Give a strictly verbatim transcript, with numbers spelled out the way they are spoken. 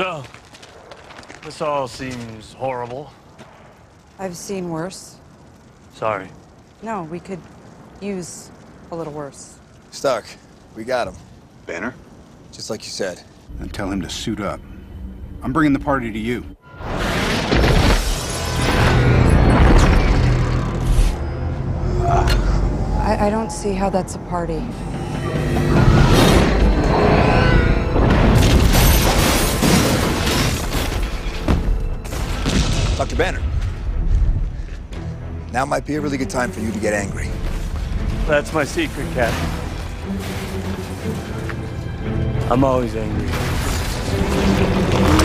So, this all seems horrible. I've seen worse. Sorry. No, we could use a little worse. Stark, we got him. Banner? Just like you said. Then tell him to suit up. I'm bringing the party to you. I, I don't see how that's a party. Doctor Banner. Now might be a really good time for you to get angry. That's my secret, Cap. I'm always angry.